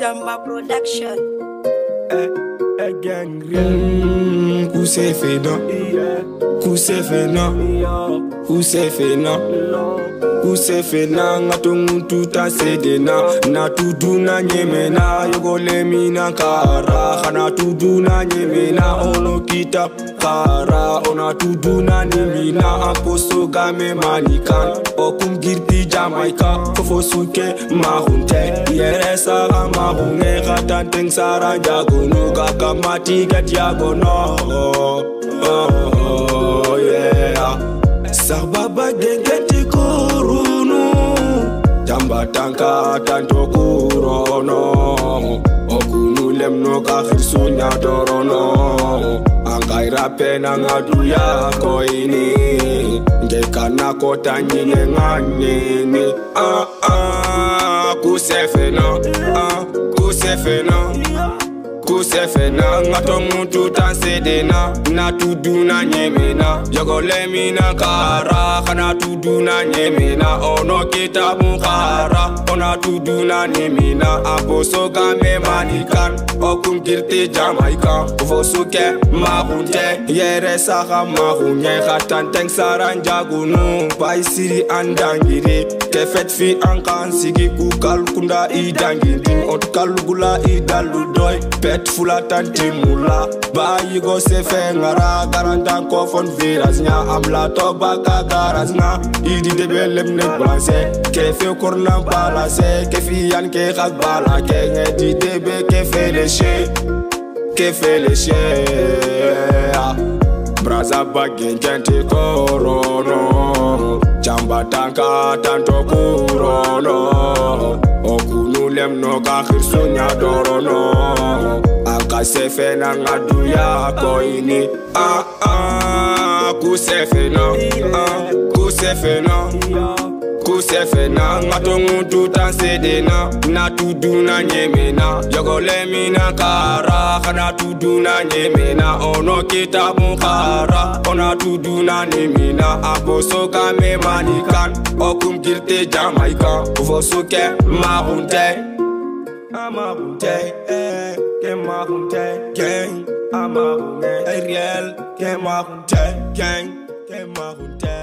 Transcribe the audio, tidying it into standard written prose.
Jamba Production. Gang real. Who say fait non? Who say fait non? Who say fait non? Who say fait non? Ngatung tuta sedena. Na tudu na nyemena. Yogo lemi na kara. Khana tudu na nyemena. Ono kita kara. Ona tudu na nimina. Aposto game manikan. Okum girti Jamaica. Kofo suke mahunte. Yere sara mahunge. Katanteng sara jagono. Kakamati gadiagono. Oh yeah. Sababa gengeti kurunu. Jamba tanka tanto kurono. Okunu lemno kakhirsunya dorono. Angaira pena ngaduya koini. Ngekana kota nyine nganyini. Kusefena. Kusefena. Kusefena ngatongu tuta sedena. Na tudu na nyemena. Yogo lemi na kara. Kana tudu na nyemena. Ono kita mukara. Ona tudu na nyemena. Aboso game manikan. Okum girti Jamaica. Ufosuke mahunte. Yere saka mahunye. Khatanteng saranjagunu. Paisiri andangiri. Kefet fi ankan sigi. Kukal kunda idangiri. Otkal gula idaludoy. Pet fula tanti mula. Ba yigo se fe ngara. Garantan kofon viras nya. Amla to baka garas nga. Idi debe lemnek blanse. Kefe kornan balase. Kefi yan ke khak bala. Ke di debe kefe leche. Kefe leche. Braza bagin kenti korono. Jamba tanka tanto kurono. Okunu lemno kakhirsunya dorono. Anka sefena ngaduya koini. Kusefena. Kusefena. Kusefena ngatongu tuta sedena. Na tudu na nyemena. Yogo lemi na kara. Kana tudu na nyemena. Ono kita mukara. Ona tudu na nimina. Aboso game manikan. Okum girti Jamaica. Ufosuke mahunte. Amahunte. Ke mahunte. Gang. Amahunte. Real. Ke mahunte. Gang. Ke mahunte.